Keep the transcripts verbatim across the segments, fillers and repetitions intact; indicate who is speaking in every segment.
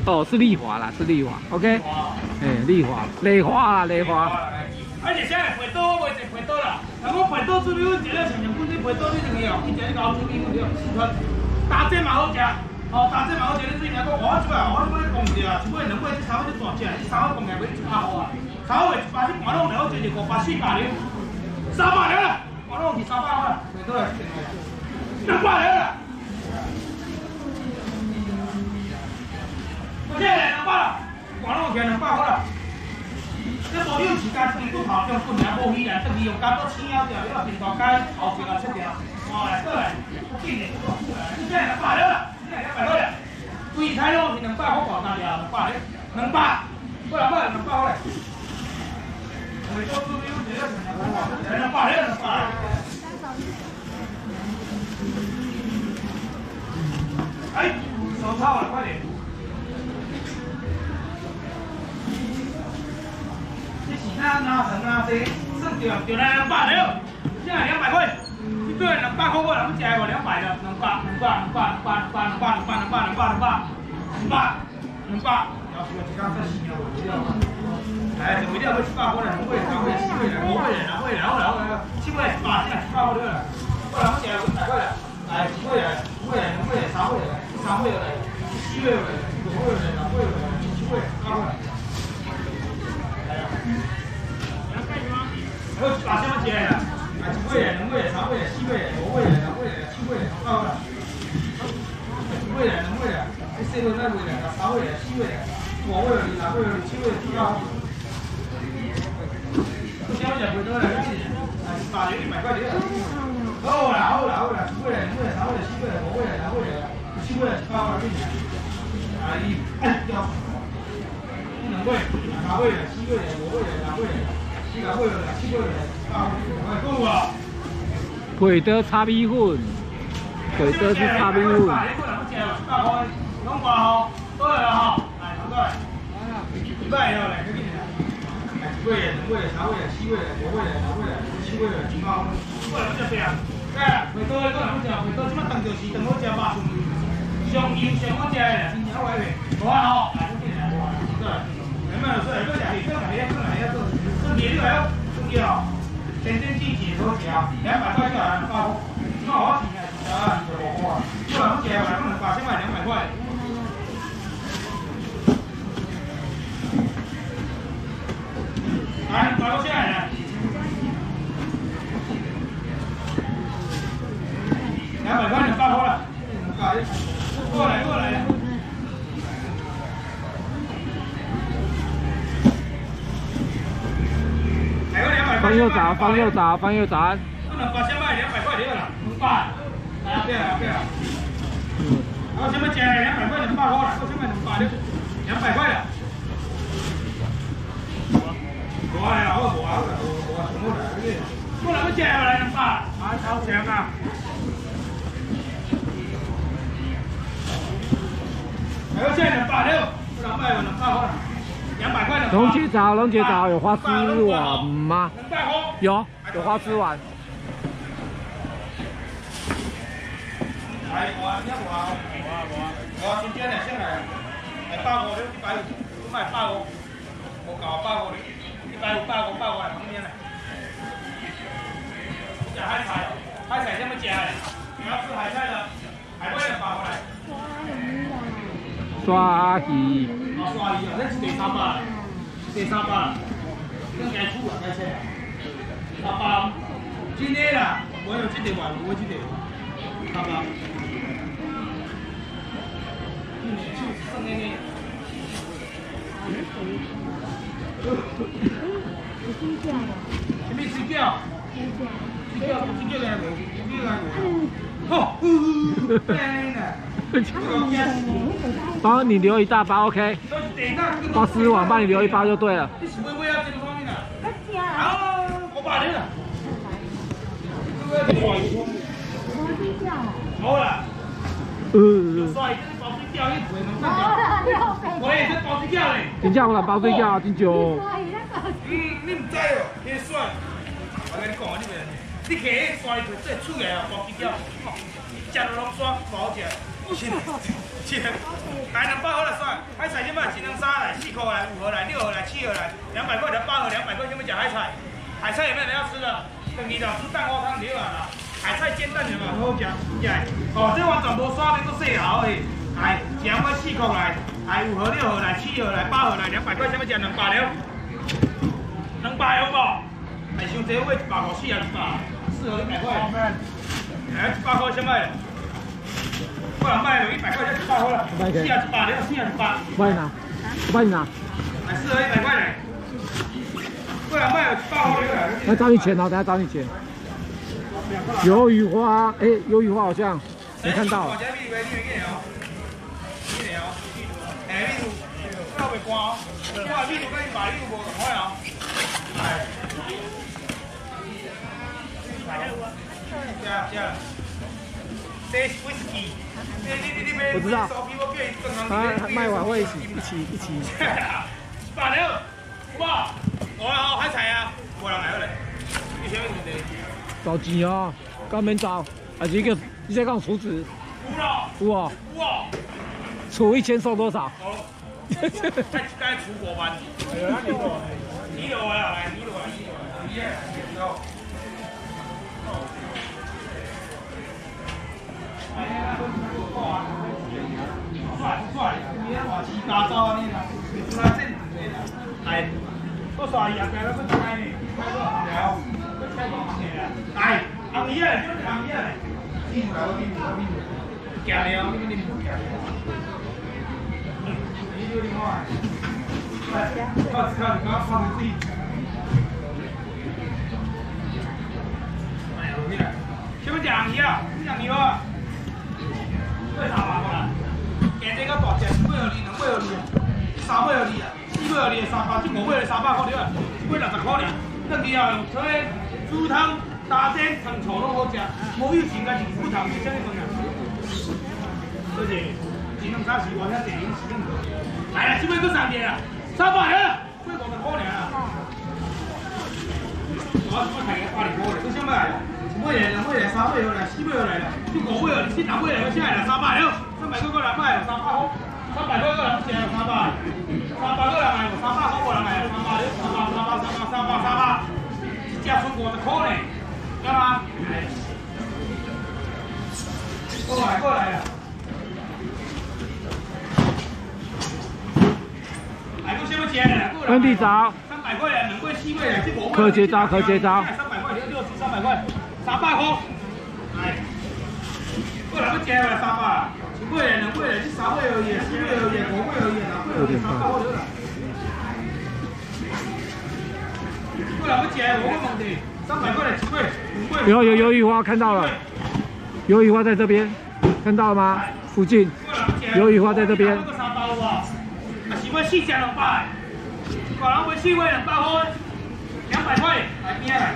Speaker 1: 哦，是丽华啦，是丽华 ，OK。哎，丽华，丽华啦，丽华。
Speaker 2: 啊，是啥？皮刀我袂食皮刀啦。若讲皮刀煮米粉，一个常常滚你皮刀你两个哦，伊食迄个煮米粉了，打这嘛好食，哦，打这嘛好食。你最近讲我出来，我我讲唔对啊，一尾两尾这三尾这大只，这三尾讲起来要一百块啊，三尾一百，你半拢了，一就五百四百了，三百了啦，半拢是三百块啦，皮刀来两百了啦。 我这两百啦，我拢赚两百块啦。这无有时间转骨头中棍也无鱼来，等于用竿都青了掉，你话电大竿后边啊切掉，哦来过来，紧嘞，你这两百了啦，你两百块啦，规菜拢是两百块包单了，两百了，两百，过来过来两百块嘞。我做猪肉这个两百了，两百了。哎，手抄了，快点。 那那成那这，算掉掉来两百了，现在两百块，一个人两百块，我两只我两百的，两百两百两百两百两百两百两百两百两百两百两百两百，要是我一刚才死了，我掉了。哎，就一定要七百块了，两百两百七百两百两百两百两百七百八现在七百块了，我两只我一百块了，哎，七块了，五块了，两块了，三块了，三块了，七块了，五块了，两块了，七块了，八块了。 我把什么钱啦？啊，一位两位三位四位五位六位七位八位，一位两位啦，你四位那位啦，三位四位五位六位七位八位。这样就不多了，啊，八零一百块钱。好啦好啦好啦，一位两位三位四位五位六位七位八位。啊，伊哎掉。两位、三位、四位、五位、六位。
Speaker 1: 鬼的炒米粉，鬼的是炒米粉。
Speaker 2: 两百号，多来了哈，来，两百，一百了来，这边来，一位、两位、三位、四位、五位、六位、七位、八位，过来这边啊，哎，回头回头两只，回头即马当就是当好食肉笋，上油上好食的啦，真正好味，好啊吼，来这边来，对，你们说这家里这家里这家里这。 别的来，兄弟啊，天天进几头钱，两百块就两百块，那我钱啊，就五块，不然我借来，可能八千块两百块。来，拿到下来了，两百块两百块了，过来过来。
Speaker 1: 放右闸，放右闸，放右闸。
Speaker 2: 那两百先卖两百块的了，两百，来啊，对啊，对啊。嗯。我先卖加两百块，两百块了，我先卖两百的，两百块了。我来了，我我我我我什么来？我那个加来两百，啊，超强啊！还有现在两百六，我两百，两百块。 两百块的。
Speaker 1: 龙姐找，龙姐找有花枝丸吗？有，有花枝丸。
Speaker 2: 来，我一我我我我今天来先来，来八五的，一百五，我买八五，我搞八五的，一百五八五八五来旁边来。吃海菜哦，海菜怎么吃的？你要吃海菜的，海龟的八过来。
Speaker 1: 刷鱼。
Speaker 2: 啊，刷鱼啊，那是第三把，第三把，跟该出啊，该切啊。三把，今天啦，我有这条丸，我这条，三把。嗯，就是剩那个。
Speaker 3: 水饺啊？
Speaker 2: 什么水饺？水饺，水饺来无？水饺来无？好，天哪！
Speaker 1: 帮你留一大包 ，OK。包丝网帮你留一包就对了。
Speaker 2: 啊，我把那个。好了。嗯。我也是包水饺嘞。
Speaker 1: 真正有人包水饺，真少。
Speaker 2: 嗯，你唔知哦，迄帅。我跟你讲啊，你袂，你摕迄帅皮，这出来啊，包水饺，食了拢爽，不好食。 七来两百好了算，海菜什么？一两三来，四块来，五盒来，六盒来，七盒来，两百块的八盒，两百块有没有讲海菜？海菜有没有人要吃的？等你的吃蛋花汤就完了。海菜煎蛋有没有？好食，食。哦，这碗全部刷面都细好诶。来，两块四块来，来五盒、六盒来，七盒来，八盒来，两百块，什么讲两百了？两百好不？哎，伤济位一百块，四啊一百，四盒一百块。哎，一百块什么？我来卖了一百块就一百块了，四啊一百了，四啊一百。
Speaker 1: 卖哪？我帮你拿。
Speaker 2: 来四盒一百块嘞。过来卖了一百块了。
Speaker 1: 来找你钱哦，等下找你钱。鱿鱼花，哎，鱿鱼花好像没看到。哎，秘鲁，这袂关哦。我话秘鲁跟你买秘鲁无同款哦。哎。加加。这是威士忌。你你你你我知道。
Speaker 2: 他
Speaker 1: 卖完会一起一起一起。
Speaker 2: 八六，好不好？我好海菜啊，无人来了嘞。你啥物问题？找钱哦，干免找，还是一个你在讲厨子？有咯。有哦。有哦。出一千送多少？哦，该该出国班。哎呀，你落，你落啊，来，你落啊，你落啊，你耶，走。哎呀，帅不帅？你那话起大招啊你啦，出来正经的啦。来，我刷伊啊，该我去开呢，开多少了？我开多少钱啊？来，红叶嘞，就是红叶嘞。你来，我给你，我给你。行了，你给你行了。你有另外，来，靠靠，刚放在自己。哎呀，你来，什么酱鱼啊？你酱鱼啊？为啥嘛？过来，今这个大只，一尾二二，两尾二二，三尾二二啊，四尾二二，三百，这五尾二三百块了，一尾六十块了。等你啊，用这猪汤、大煎、糖醋拢好食，无有钱个是骨头，是啥物饭啊？多谢，前两三时我遐电影是恁个。来了，这边都三点了，三百了，贵五十块尔啊！我什么睇个八零块的，这什么来？一尾来，两尾来，三尾来，四尾来了，就五尾来，你六尾来，我现在来三百了，三百块过两百，三百块，三百块过两百，三百，三百过两百，三百块过两百，三百，三百，三百，三百，三百，三百，一只出五十块呢，干嘛？过来，过来了。温地找，三百块两块四块两，这五块。可结招，可结招。三百块，六六十，三百块，三百块。来，过来要接了三百，一块两块两，这三块而已，四块而已，五块而已，六块而已，三百块了。过来要接，我问问题，三百块的，几块？五块。有有鱿鱼花看到了，鱿鱼花在这边，看到了吗？附近，鱿鱼花在这边。是要四只两百，个人要四块两百块，两百块来边来。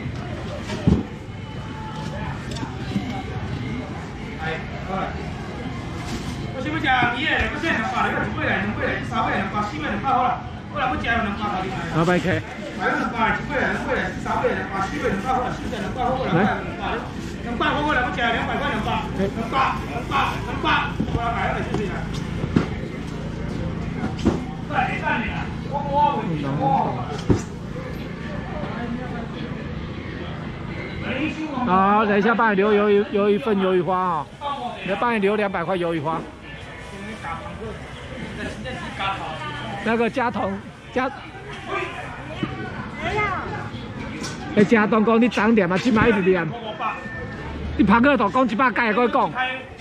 Speaker 2: 来，好来。我想要食鱼的，我现在两百来，一块来，两块来，三块两百，四块两百好啦。我来要食两百块来。两百 K。来两百，一块来，两块来，三块两百，四块两百好啦，四块两百好，我来买两百。两百块我来要食两百块两百，两百两百两百，我来买了来，谢谢啦。好，等一下帮你留鱿鱼鱿鱼份鱿鱼花啊、哦，你帮你留两百块鱿鱼花。那个加糖加。哎，加糖讲你涨点嘛，起码一直念。你拍个头讲一百届，我讲。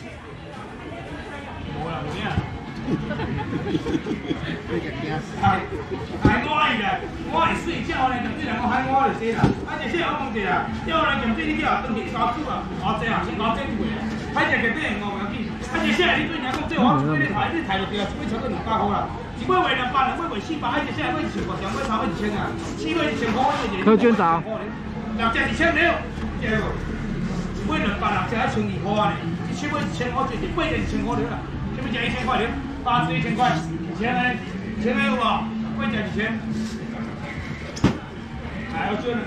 Speaker 2: 哎，海蛙伊啦，我会睡觉呢，就这两个海蛙就死啦。啊，就这我问一下，叫人从这里叫登记烧煮啊，偌济啊，先搞这几个，海只个顶五要紧。啊，就现在你对人讲，这我这里台你台就对啊，一尾超过两百块啦，一尾卖两百，两尾卖四百，啊，就现在卖一千块，两尾三尾一千啊，四尾一千块，可捐找。六只一千了，一尾两百，六只一千二块呢，一千尾一千块，一八只一千块了啦，这边只一千块了。八只一千块，一千呢？一千有无？贵只一千。还要赚呢？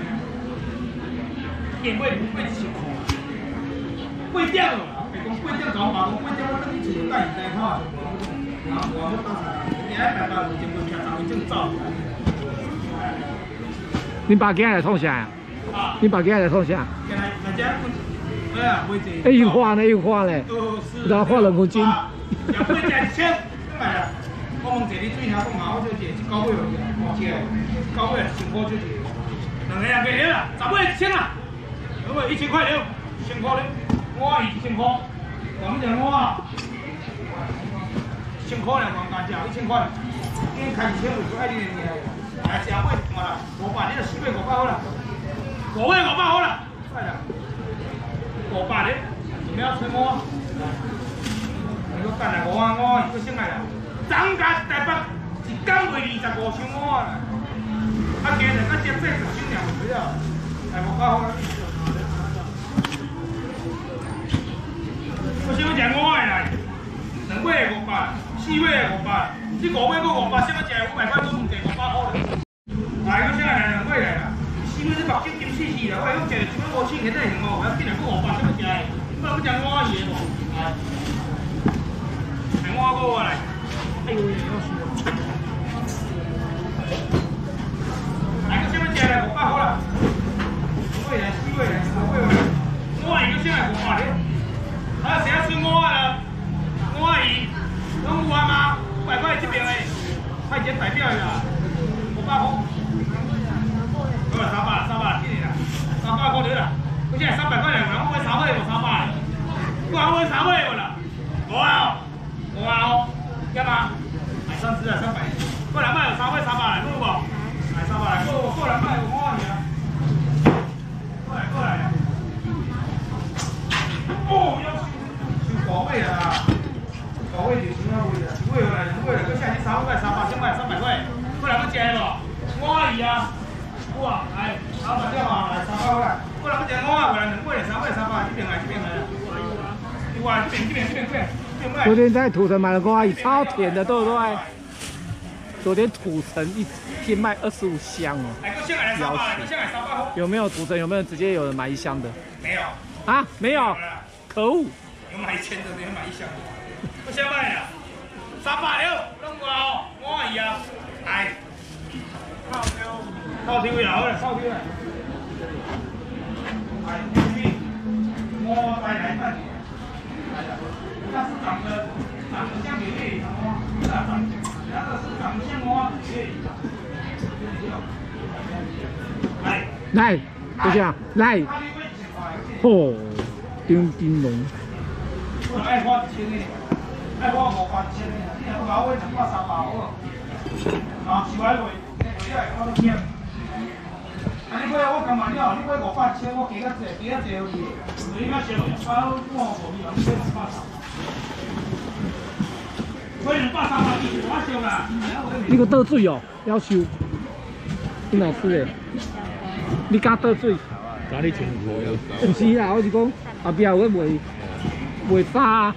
Speaker 2: 贵贵贵一千块，贵点了，别讲贵点，讲嘛讲贵点，我等你一千盖是在看，然后我们当时你爱白白有经过片，然后正照。
Speaker 3: 你爸今日来创啥？啊？你爸今日来创啥？
Speaker 2: 今日大家，哎呀，会这。
Speaker 3: 哎，又花呢，又花呢。
Speaker 2: 都是。
Speaker 3: 然后花两公斤。
Speaker 2: 两块钱一千，买了。我问一个你最后讲下，我就一个九尾落去，五千，九尾千块就是，两个人给了啦，十尾一千啦，两尾一千块了，一千块了，我一千块，咱们讲我啊，一千块了，讲价一千块，今天开一千五就爱你的呢，哎，十尾嘛啦，五百你就四尾五百好了，五尾五百好了，快点，五百的，准备要吹我，你说等下五啊我一个先来啦。涨价台北一工卖二十五千碗啦，啊今日啊接这十斤两回啊，还无够好啦。我想要食碗的来，两尾五百，四尾五百，你五尾搁五百，想要食五百块都唔济五百块了。来，我先来两尾来啦，四尾你目睭金死死啦，我讲食一百五千现在行哦，我要变两个五百，想要食的，不然我食碗鱼无，来，两碗搁我来。哎呦，要死了！来个先要食来五百好啦，两尾来，四尾来，五尾来，我一个先来五百的，啊，谁要吃我啊？我阿姨，拢有啊吗？五百块这边的，快点代表啦，五百块。好啦，三百，三百，这里啦，三百块对啦，我现在三百块两个，我买三尾无三百，我还买三尾无啦，无啊，无啊，干嘛？买三只啊，三百。过来卖有三尾三百来，有无？买三百来，过过来卖有我你啊。过来过来。哦，要收收五尾啦，五尾就收啊尾啦，一尾来，两尾来，搁下去三百三百，先卖三百块。过来要食无？我阿姨啊，有啊，来三百条啊，来三百块。过来要食我啊，过来两尾三百三百，这边来这边来。有啊，这边这边这边这边。
Speaker 3: 昨天在土城买的瓜，超甜的，对不对？昨天土城一天卖二十五箱哦，有没有土城？有没有直接有人买一箱的？
Speaker 2: 没有
Speaker 3: 啊，没有，可恶！
Speaker 2: 有买一千的，没有买一箱的。不想买了，三百六，弄我哦，我阿姨啊，来，套丢，套丢了，好了，套丢了。来，我再来一半。它是长得长得像美丽花，是啊，长，那个是长得像花，来，
Speaker 3: 来，就这样，来，哦，丁丁龙，
Speaker 2: 爱花一千的，爱花五百千的，你若搞我两百三百好，啊，是来卖，你来我都捡。啊，你买我干嘛了？你买五百千，我加较济，加较济好去。你较少，啊，我无你，你买两百三。
Speaker 3: 你个倒水哦，要收。你哪吃的？你敢倒水？
Speaker 4: 哪里全部有？
Speaker 3: 不是啦，我是讲后壁有个卖卖沙。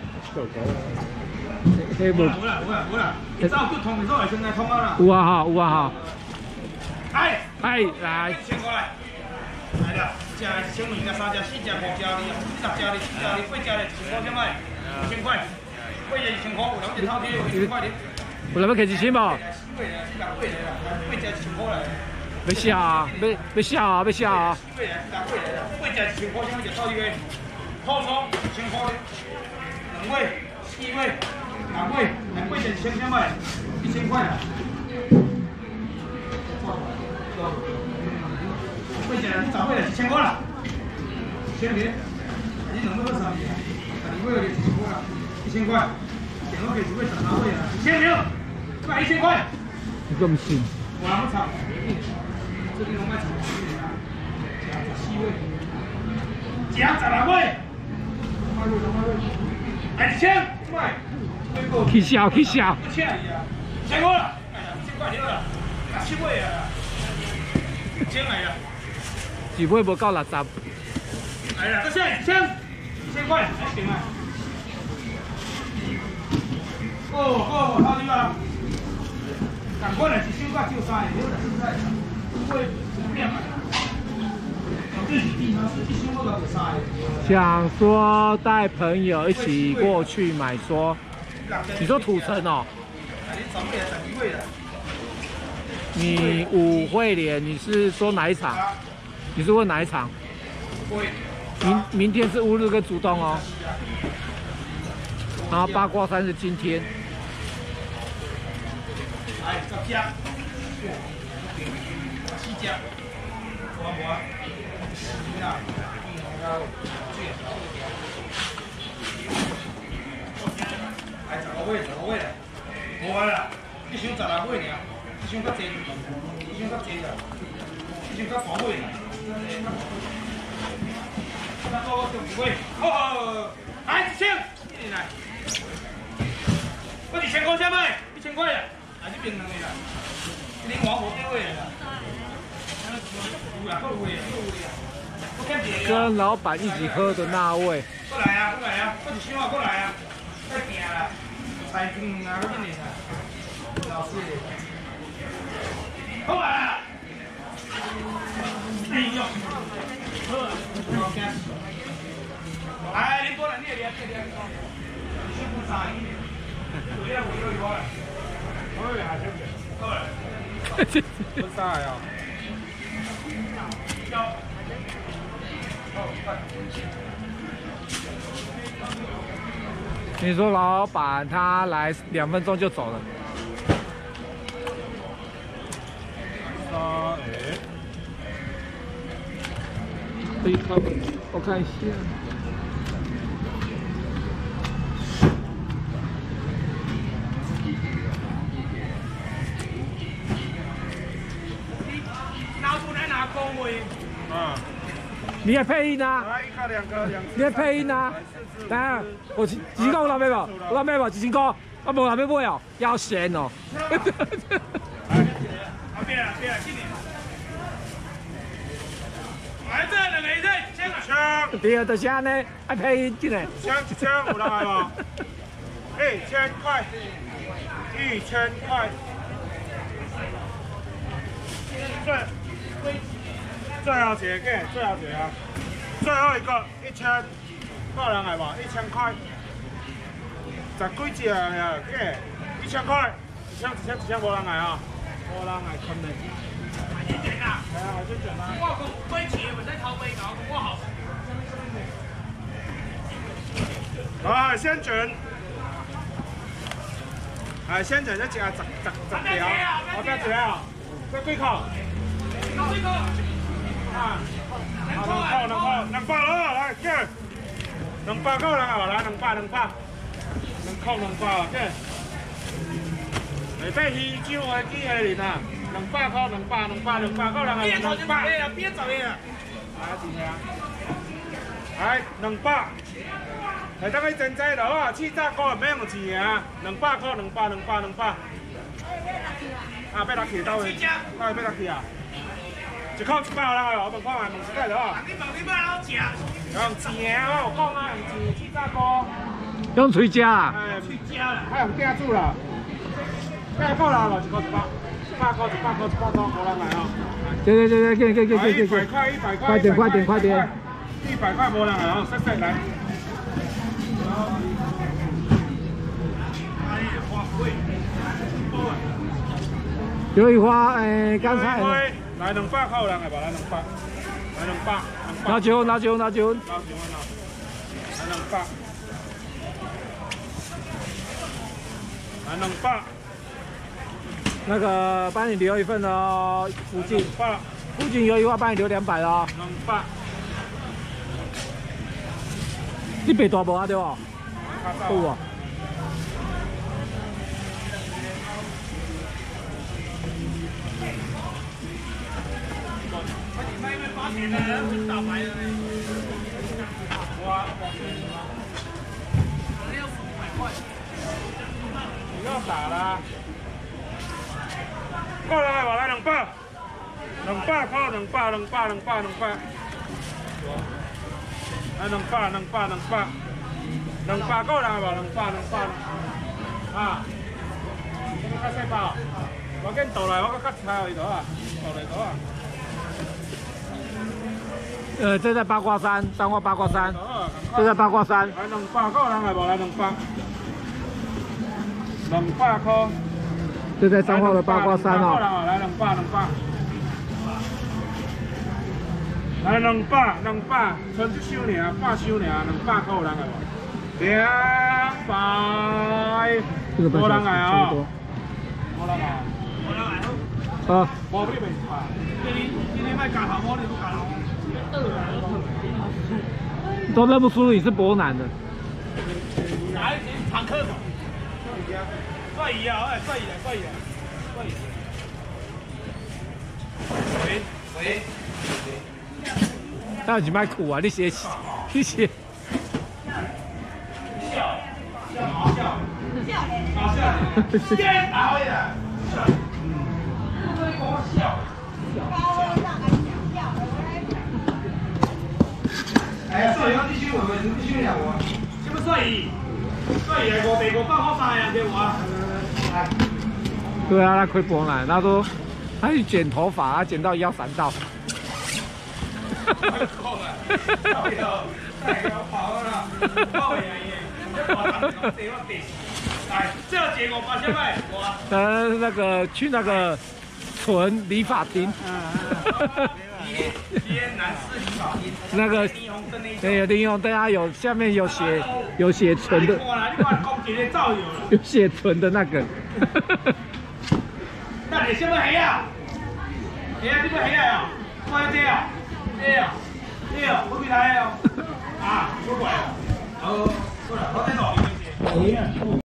Speaker 3: 迄无。
Speaker 2: 有啦有啦有啦，你早就通，你早来先来通啊啦。
Speaker 3: 有啊哈，有啊哈。
Speaker 2: 哎
Speaker 3: 哎，来。
Speaker 2: 先过来。来了，一只、一千二、三只、四只、五只、二十只、二十只、八只、一千块钱卖，一千块。八只一千块，有两只套贴，一千块的。
Speaker 3: 有人要开一千无？
Speaker 2: 八只一百块的啦，八只一千块来。
Speaker 3: 要笑啊！要要笑啊！要笑啊！
Speaker 2: 八只一百块的啦，八只一千块，什么叫套贴？套装一千块的，两尾、四尾、六尾，两八只一千块卖，一千块啦。八只十尾来一千块啦，一千块，你两尾三只，二尾就一千块啦。一千块，点我给只会十三位啊，一千六，卖一千块。
Speaker 3: 你这么信？
Speaker 2: 我还不炒，这里拢卖炒，十四位，加十六位，来一千，卖，
Speaker 3: 去笑去笑。
Speaker 2: 一千二啊，一千块了，哎呀，一千块了啦，十七位啊，一千来啦，
Speaker 3: 一尾无够六十。
Speaker 2: 来啦，这下一千，一千块，来点啊。哦哦，好啲啊！赶快来，一手价就三个，你来现在，会不变嘛？这是地方是一手价就三个。
Speaker 3: 想说带朋友一起过去买，说你说土城哦？
Speaker 2: 你找不了找一位的。
Speaker 3: 你五会连，你是说哪一场？你是问哪一场？明明天是乌日跟竹东哦。然后八卦山是今天。
Speaker 2: 哎，十只，七只，无啊无啊，哎，十五尾，十五尾嘞，无啊啦，你想十六尾尔，你想较济，你想较济啦，你想较大尾啦。那个我十五尾，好好，来一千，来，我一千块钱买，一千块啦。 啊，这边两个啦，恁王无几位啦，有啦，够位啊，够位啊，我看一个。
Speaker 3: 跟老板一起喝的那位。
Speaker 2: 过来啊，过来啊，我一箱啊，过来啊，快行啦，菜羹啊，我紧点啊，老师，过来啊！哎呦，好啊，好惊！来，你过来，你也来，你也来，你先不杀伊，我这我有有啦。 不大呀。
Speaker 3: 你说老板他来两分钟就走了。
Speaker 2: 啊，哎。
Speaker 3: 可以看，我看一下。
Speaker 2: 啊，
Speaker 3: 你也配音啊？
Speaker 2: 来一卡两个，两。
Speaker 3: 你也配音啊？等下，我几几个有拿买无？有拿买无？一千块，我无拿买买哦，要钱哦。
Speaker 2: 啊边啊边啊，今年。来这两个一对，一千啊。枪。
Speaker 3: 对啊，就是安尼，爱配音进来。
Speaker 2: 枪一枪有人来无？一千块，一千块。最最后一个给，最后一个啊，最后一个一千，够人来无？一千块，十几只呀，给一千块，一千一千一千无人来啊，无人来坑你。海鲜卷啊？系啊，海鲜卷啊。我讲龟翅，唔使头尾搞，我好。啊，海鲜卷，海鲜卷一只啊，十十十条，我边一啊，这几口？几口？啊，两口，两口，两百咯，来，给，两百够人啊，来，两百，两百，两口两百，给。下底鱼酒的机器人啊，两百块，两百，两百，两百够人啊，两百。边啊，边走的啊。来，几条？来，两百。下当去真济咯，啊，七十块免用钱啊，两百块，两百，两百，两百。啊，八六去到位，到位八六去啊。 一口一百人哦，我问看下，问一下就好。你问你买哪只？用钱啊，我讲啊，用钱七十块。
Speaker 3: 用嘴夹啊？
Speaker 2: 哎，嘴夹啦，还用夹住啦。盖够啦，一口一百，一百块，一百块，一百块，无人来哦。
Speaker 3: 对对对对，给给给给给
Speaker 2: 一百块，一百块，
Speaker 3: 快点快点快点。
Speaker 2: 一百块无人来哦，谢谢来。
Speaker 3: 刘雨花，哎，刚才。
Speaker 2: 来两百块有人来吧？来两百，来两百，
Speaker 3: 拿酒，拿酒，拿酒。
Speaker 2: 拿酒啊！来两百，来两百。
Speaker 3: 那个帮你留一份哦，附近。附近有一话帮你留两百哦。
Speaker 2: 两百。
Speaker 3: 你白大无啊对不？有啊。 你要打啦！过来吧，来两百，两百块，两百，两百，两百，两百。来两百，两百，两百，两百过来吧，两百，两百。啊！这个较细包，我紧倒来，我搁较差位度啊，倒来度啊。 呃，这在八卦山，彰化八卦山，这在八卦山。
Speaker 2: 来两百，够人来无？来两百。
Speaker 3: 两百块。
Speaker 4: 这在彰化的八卦山哦。
Speaker 3: 来两百，两百。来两百，两百，剩一箱尔，百箱尔，两百块有人来无？两百。
Speaker 4: 这个半小时差不多。
Speaker 3: 无人来。无人来好。
Speaker 4: 啊。
Speaker 3: 无你袂怕。今天今天卖加头毛，你不加头毛。
Speaker 4: 都认不出你是博南的。
Speaker 3: 哪一群常客？帅姨啊，哎，帅姨来，帅姨来，帅姨。喂喂。
Speaker 4: 那你卖苦啊？你写，你写。
Speaker 2: 笑，笑好笑，笑脸，好笑，天好呀，嗯，不能跟我笑，哎呀，帅姨，我继续问问，你继续聊我。什么帅姨？帅姨来五地五百块三样给我啊！来。
Speaker 4: 对啊，他亏博南，他说他去剪头发，他剪到腰闪到。
Speaker 2: 够了，够了，太高跑了，够呀耶！这跑长这地方地，来，这要结果八千块，我。
Speaker 4: 呃，那个去那个纯理发厅。
Speaker 2: 天南市理发厅。
Speaker 4: 那个，对，有林永灯啊，有下面有写有写纯的，有写纯的那个。
Speaker 2: 那你什么黑啊？黑啊，你不黑啊？我要这啊，这啊，这啊，我给他哦。啊，不管了。好，过来，我再找一个。